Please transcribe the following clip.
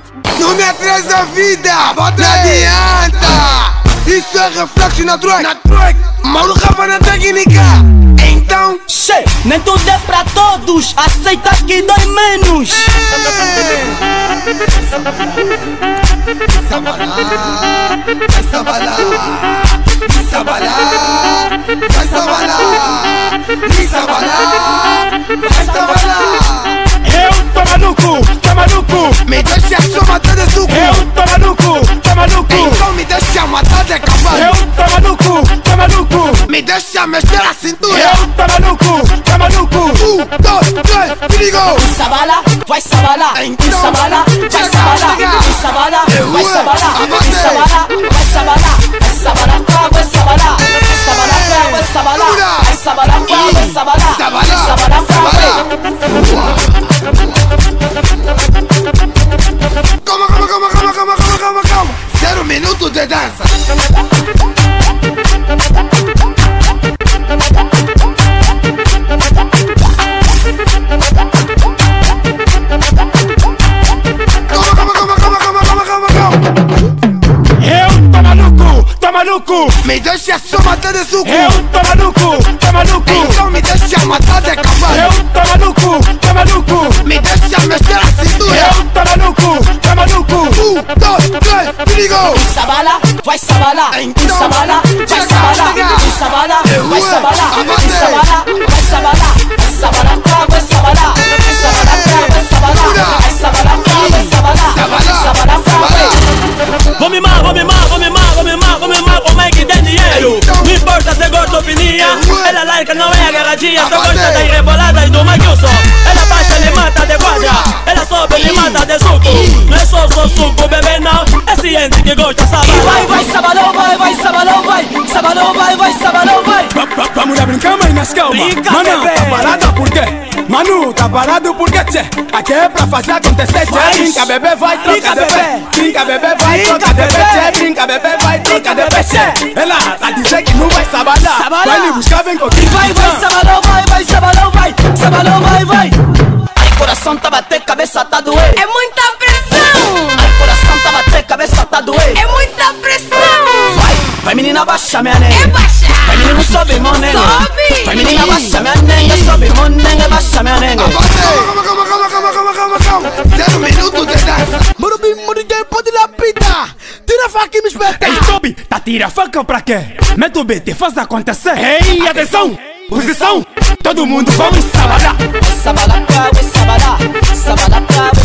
Não me atrasa a vida, não adianta. Isso é reflexo na track. Mauro Rafa na técnica. Então, nem tudo é pra todos, aceita que dói menos. Vai sabalar, vai sabalar, vai sabalar, vai sabalar, vai sabalar. Eu tô maluco, Me deixa só matar de suco. eu tô maluco, Então me deixa matar de cavalo. eu tô maluco, Me deixa mexer a cintura. eu tô maluco. 1, 2, 3, perigo. Vai sabalar, Então, sabala, vai sabalar, vai sabalar, vai sabalar, vai sabalar, vai sabalar, vai sabalar, vai sabalar, vai sabalar, vai sabalar, vai sabalar, vai sabalar, vai sabalar, Calma. 0 minutos de dança. Maluco, Me deixa só matar de suco. eu tô maluco, Então me deixa matar de cavalo. eu tô maluco, Me deixa mexer a cintura. eu tô maluco. 1, 2, 3, perigo. vai sabalar, Então, sabala, vai sabalar, vai sabalar, vai sabalar, vai sabalar, vai sabalar, vai sabalar, vai sabalar, vai sabalar, vai sabalar, vai sabalar, vai sabalar, vai sabalar. Vou mimar, como é que tem dinheiro? Não importa se gosta ou fininha, ela larga, não é agarradinha. Só gosta das reboladas do Maguilson. Ela baixa, ele mata de quadra. Ela sobe, ele mata de suco. Não é só suco, bebê não. É ciente que gosta, sabalão. Vai sabalão, vai sabalão, vai sabalão, vai sabalão, vai. Vamos lá brincar, mas nas calma. Mano, tá parado por quê? Mano, tá parado por quê, tchê? Aqui é pra fazer acontecer, tchê. Brinca, bebê, vai, troca de pé. Brinca, bebê, vai, troca de pé, tchê. Brinca, bebê, vai, troca de pé, tchê. Ela tá dizendo que não vai sabalar. Vai lhe buscar, vem comigo. Vai sabalão, vai sabalão, vai. Ai, coração tá bater, cabeça tá doer. É muita pressão. Ai, coração tá bater, cabeça tá doer. É muita pressão. Vai menina, baixa minha nega. É baixa. Vai menino, sobe meu nega. Sobe. Vai menina, baixa minha nega. Sobe meu nega, baixa minha nega. Calma. 0 minutos de dança. Morubim, ninguém pode lapidar. Tira a faca e me espeta. Ei, Tobi, tá tira a faca pra quê? Mete o beat, faz acontecer. Ei, atenção, posição. Todo mundo vamos sabalar. Vai sabalar, vai sabalar, sabalar,